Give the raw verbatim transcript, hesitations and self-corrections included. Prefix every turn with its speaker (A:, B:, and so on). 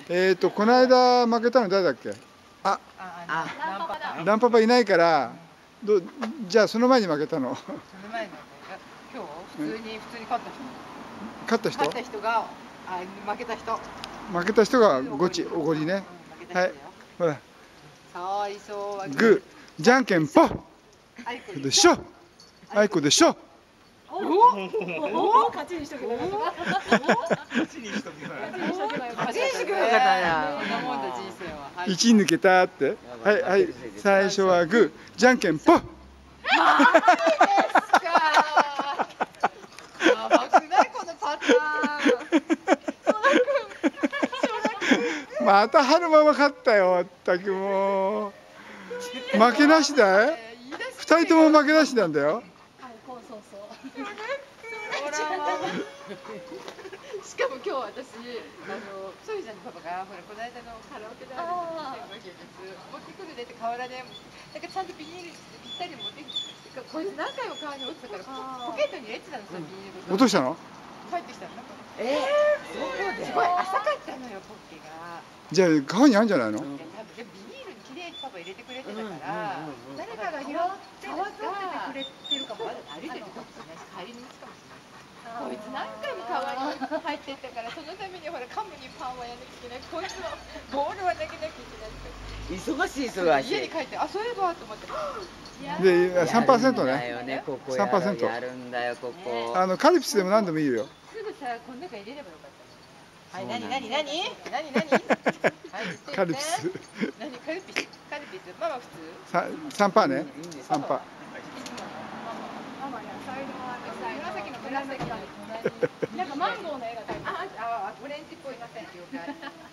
A: えっとこの間負けたの誰だっけ？あ、
B: あ、
A: ランパパいないから、どじゃあその前に負けたの。
B: その前のね、今日普通に普通に勝った人。
A: 勝った人？
B: 勝った人が、あ、負けた人。
A: 負けた人がゴチ、おごりね。はい。ほら。
B: 最初は
A: グー、じゃんけんぽん。でしょ。あいこでしょ。
C: おお、勝ちにしとけばよかった。
D: 勝ちにしとけばよかった。
B: 勝ちにしとけばよかったな。そんなもんだ人生は。
A: 一抜けたって。はいはい。最初はグー、じゃんけんぽん。
B: マジですか。やばくないこのパターン。
A: また春ママ勝ったよ、まったくもう。負けなしだよ。二人とも負けなしなんだよ。
C: そうそう。
B: しかも今日私、あの、ソイちゃんのパパが、ほら、この間のカラオケであるわけです。持ってくるねって河原で、なんかちゃんとビニールぴったり持ってきて、こいつ何回も川に落ちたから、ポケットに入れてたの、そのビニール。
A: 落としたの？
B: 帰ってきたの。ええ、すごい浅かったのよ、ポッケが。
A: じゃあ川にあるんじゃないの？
B: でもビニールにきれいにパパ入れてくれてたから、誰かが拾って触っててくれてるかも。歩いてるかもしれないし、帰り道かもしれない。こいつ何回も川に入ってったから、そのためにほらカムにパンはやんなきゃいけない。こいつのボールは投げなきゃいけない。
E: 忙しい忙しい。
B: 家に帰って、あ、そういえばと思って。
A: で、三パーセントね。
E: 三パーセント。やるんだよここ。
A: あのカルピスでも何でもいいよ。
B: すぐさ、この中入れればよかった。はい、なになになになになに。
A: カルピス。
B: なにカルピス。カルピス。ママ普通。
A: 三三パーね。三パー。
C: ママ野菜の
B: 紫の紫の。
C: なんかマンゴーの絵が描いてある。
B: あ、あ、オレンジっぽい。了解。